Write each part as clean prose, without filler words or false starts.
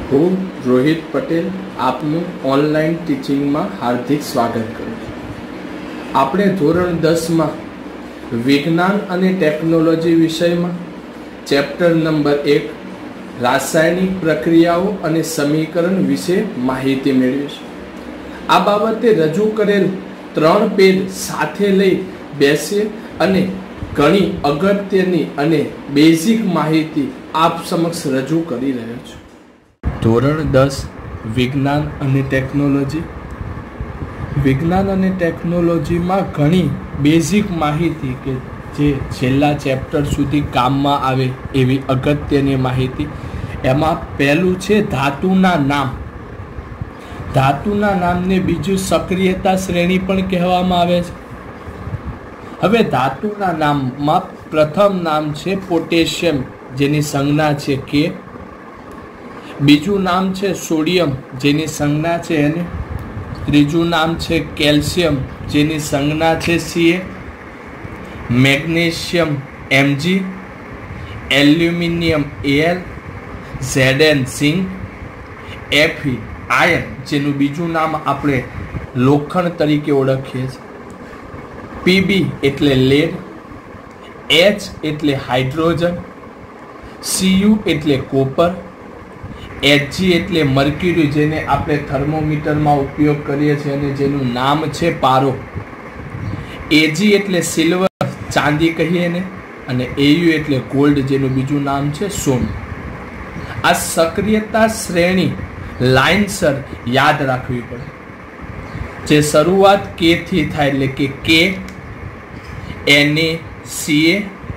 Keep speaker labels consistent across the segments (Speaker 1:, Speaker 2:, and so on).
Speaker 1: હું રોહિત પટેલ આપનું ઓનલાઈન ટીચિંગમાં હાર્દિક સ્વાગત કરું છું. આપણે ધોરણ 10માં વિજ્ઞાન અને ટેકનોલોજી વિષયમાં ચેપ્ટર નંબર 1 રાસાયણિક પ્રક્રિયાઓ અને સમીકરણ વિશે માહિતી મેળવીશું. આ બાબતે રજૂ કરેલ 3 પેજ સાથે લઈ બેસીએ અને ઘણી અગત્યની અને બેઝિક માહિતી આપ સમક્ષ રજૂ કરી રહ્યો છું. ધોરણ 10 વિજ્ઞાન અને ટેકનોલોજી. વિજ્ઞાન અને ટેકનોલોજીમાં ઘણી બેઝિક માહિતી કે જે છેલ્લા ચેપ્ટર સુધી કામમાં આવે એવી અગત્યની માહિતી. એમાં પહેલું છે ધાતુના નામ. ધાતુના નામને બીજું સક્રિયતા શ્રેણી પણ કહેવામાં આવે છે. હવે ધાતુના નામમાં પ્રથમ નામ છે પોટેશિયમ, જેની સંજ્ઞા છે કે. બીજું નામ છે સોડિયમ, જેની સંજ્ઞા છે N. ત્રીજું નામ છે કેલ્શિયમ, જેની સંજ્ઞા છે Ca. Magnesium Mg, aluminium Al, Zn zinc, Fe iron, જેનું બીજું નામ આપણે લોખંડ તરીકે ઓળખીએ છીએ. Pb એટલે લેડ, H એટલે હાઇડ્રોજન, Cu એટલે કોપર, Hg એટલે મર્ક્યુરી, જેને આપણે થર્મોમીટરમાં ઉપયોગ કરીએ છીએ અને જેનું નામ છે પારો. Ag એટલે સિલ્વર, ચાંદી કહીએ ને, અને Au એટલે ગોલ્ડ, જેનું બીજું નામ છે સોનું. આ સક્રિયતા શ્રેણી લાઇનસર યાદ રાખવી પડે. જે શરૂઆત K થી થાય એટલે કે K, Na Ca,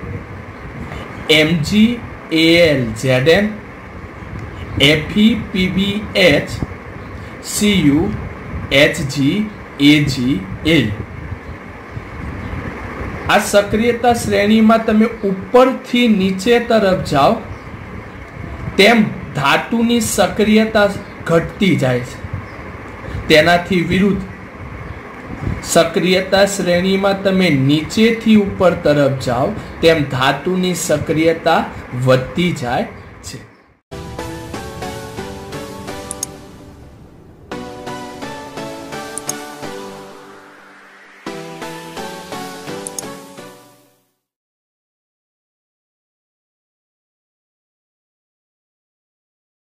Speaker 1: Mg Al Zn, Fe Pb H, Cu Hg Ag Al. આ સક્રિયતા શ્રેણીમાં તમે ઉપરથી નીચે તરફ જાઓ તેમ ધાતુની સક્રિયતા ઘટતી જાય છે. તેનાથી વિરુદ્ધ સક્રિયતા શ્રેણીમાં તમે નીચેથી ઉપર તરફ જાઓ તેમ ધાતુની સક્રિયતા વધતી જાય